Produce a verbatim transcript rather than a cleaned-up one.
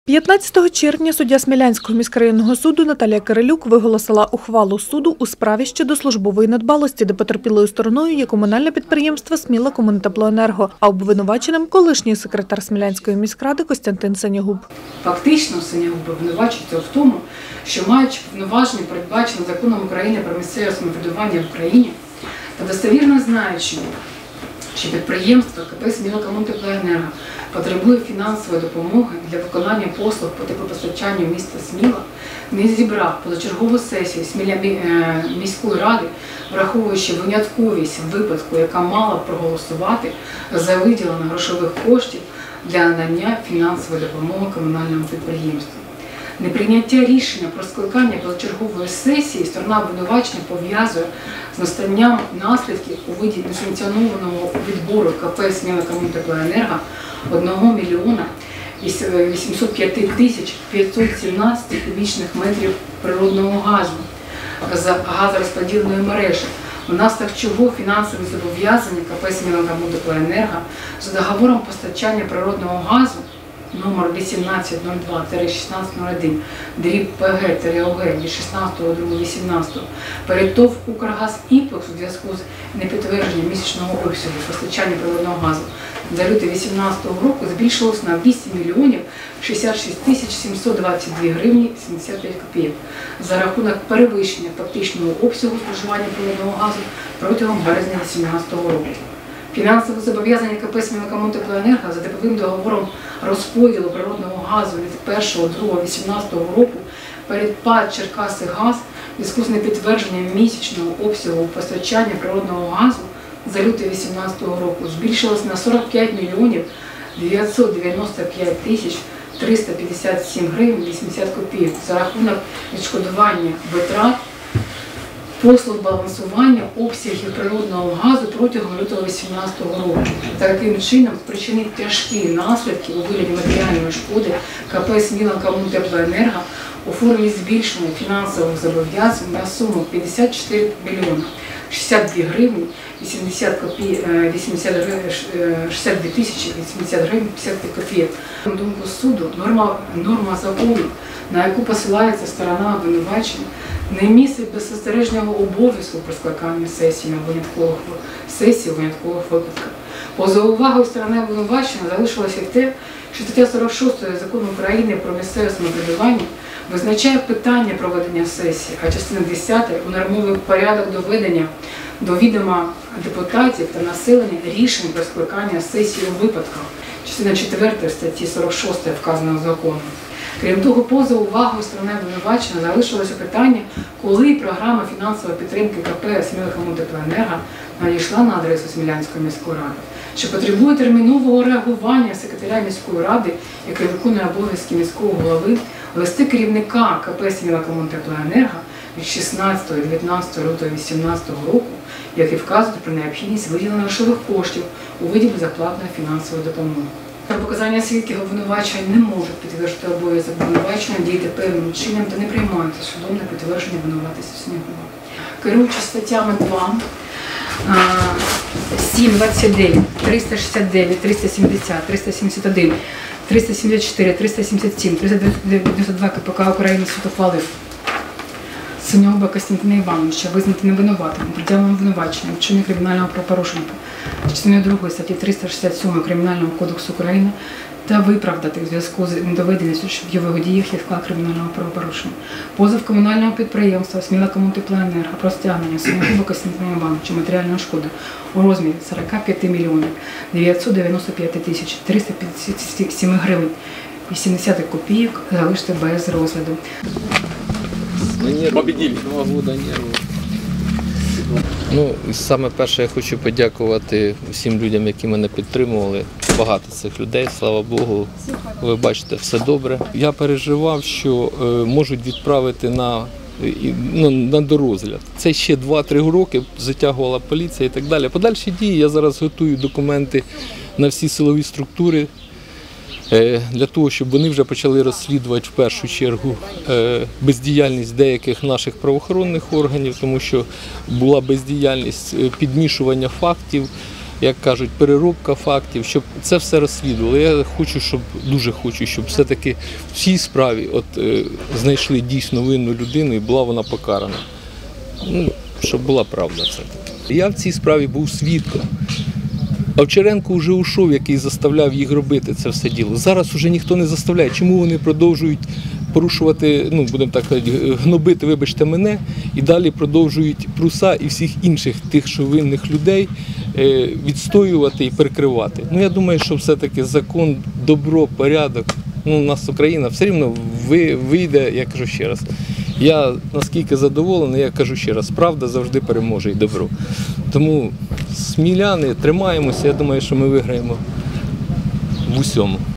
п'ятнадцятого червня суддя Смілянського міськрайонного суду Наталія Кирилюк виголосила ухвалу суду у справі щодо службової недбалості, де потерпілою стороною є комунальне підприємство «Сміла-Комунтеплоенерго», а обвинуваченим – колишній секретар Смілянської міськради Костянтин Синягуб. Фактично Синягуб обвинувачується в тому, що, маючи повноваження, передбачені законом України про місцеве самоврядування в Україні, та достовірно знаючи, що підприємство КП «Сміла-Комунтеплоенерго» потребує фінансової допомоги для виконання послуг по теплопостачанню міста Сміла, не зібрав позачергову сесію Сміля міської ради, враховуючи винятковість випадку, яка мала проголосувати за виділення грошових коштів для надання фінансової допомоги комунальному підприємству. Неприйняття рішення про скликання позачергової сесії сторона обвинувачення пов'язує з настанням наслідків у виді несанкціонованого відбору КП «Сміла-Комунтеплоенерго» одного мільйона вісімсот п'ять тисяч п'ятсот сімнадцять кубічних метрів природного газу з газорозподільної мережі, внаслідок чого фінансові зобов'язання КП «Сміла-Комунтеплоенерго» за договором постачання природного газу номер вісімнадцять нуль два шістнадцять нуль один дріб ПГ-ОГ від шістнадцятого другого вісімнадцятого перед ТОВ «Укргаз-Імпекс» у зв'язку з непідтвердженням місячного обсягу постачання природного газу за лютий дві тисячі вісімнадцятого року збільшилось на вісім мільйонів шістдесят шість тисяч сімсот двадцять дві гривні сімдесят п'ять копійок за рахунок перевищення фактичного обсягу споживання природного газу протягом березня дві тисячі вісімнадцятого року. Фінансове зобов'язання КП «Сміла-Комунтеплоенерго» за типовим договором розподілу природного газу від першого другого вісімнадцятого року перед ПАТ «Черкасигаз» в зв'язку з непідтвердженням місячного обсягу постачання природного газу за лютий дві тисячі вісімнадцятого року збільшилось на сорок п'ять мільйонів дев'ятсот дев'яносто п'ять тисяч триста п'ятдесят сім гривень вісімдесят копійок за рахунок відшкодування витрат послуг балансування обсягів природного газу протягом лютого дві тисячі вісімнадцятого року. Таким чином спричинив тяжкі наслідки у вигляді матеріальної шкоди КП «Сміла-Комунтеплоенерго» у формі збільшення фінансових зобов'язань на суму п'ятдесят чотири мільйони шістдесят дві гривні вісімдесят дві тисячі вісімдесят гривень п'ятдесят п'ять копійок. На думку суду, норма, норма закону, на яку посилається сторона обвинувачення, не містить беззастережного обов'язку про скликання сесії на виняткових сесій у виняткових випадках. Поза увагою сторони обвинувачення залишилося те, що стаття сорок шість Закону України про місцеве самоврядування визначає питання проведення сесії, а частина десята унормовує порядок доведення до відома депутатів та населення рішень про скликання сесії у випадках. Частина четверта статті сорок шість вказаного закону. Крім того, поза увагою сторони обвинувачення залишилося питання, коли програма фінансової підтримки КП «Сміла-Комунтеплоенерго» надійшла на адресу Смілянської міської ради, що потребує термінового реагування секретаря міської ради, який виконує обов'язки міського голови, листи керівника КП «Сміла-Комунтеплоенерго» від шістнадцятого і дев'ятнадцятого лютого дві тисячі вісімнадцятого року, які вказують про необхідність виділення грошових коштів у виді безоплатної фінансової допомоги. Показання свідків обвинувачення не можуть підтвердити обов'язок обвинувачення діяти певним чином та не приймаються судом на підтвердження винуватості Синягуба. Керуючи статтями два, сім двадцять дев'ять, триста шістдесят дев'ять, триста сімдесят, триста сімдесят один, триста сімдесят чотири, триста сімдесят сім, триста дев'яносто два КПК України суд ухвалив Синягуба Костянтина Івановича визнати невинуватим у притягненому обвинуваченням вчинення кримінального правопорушення частиною другої статті триста шістдесят сім Кримінального кодексу України та виправдати в зв'язку з недоведеністю, що в його діях є склад кримінального правопорушення. Позов комунального підприємства «Сміла-Комунтеплоенерго» про стягнення Синягуба Костянтина Івановича матеріальної шкоди у розмірі сорок п'ять мільйонів дев'ятсот дев'яносто п'ять тисяч триста п'ятдесят сім гривень вісімдесят копійок залишити без розгляду. Победили. Ну, саме перше, я хочу подякувати всім людям, які мене підтримували. Багато цих людей, слава Богу, ви бачите, все добре. Я переживав, що е, можуть відправити на, ну, на дорозгляд. Це ще два-три роки затягувала поліція і так далі. Подальші дії я зараз готую документи на всі силові структури, для того, щоб вони вже почали розслідувати в першу чергу бездіяльність деяких наших правоохоронних органів, тому що була бездіяльність, підмішування фактів, як кажуть, переробка фактів, щоб це все розслідувало. Я хочу, щоб, дуже хочу, щоб все-таки в цій справі от, е, знайшли дійсно винну людину і була вона покарана. Ну, щоб була правда все-таки. Я в цій справі був свідком. Овчаренко вже ушов, який заставляв їх робити це все діло. Зараз вже ніхто не заставляє. Чому вони продовжують порушувати, ну, будемо так казати, гнобити, вибачте мене, і далі продовжують Пруса і всіх інших тих, що винних людей, відстоювати і перекривати. Ну, я думаю, що все-таки закон, добро, порядок, ну, у нас Україна все рівно вийде, я кажу ще раз. Я наскільки задоволений, я кажу ще раз, правда завжди переможе і добро. Тому сміляни, тримаємося, я думаю, що ми виграємо в усьому.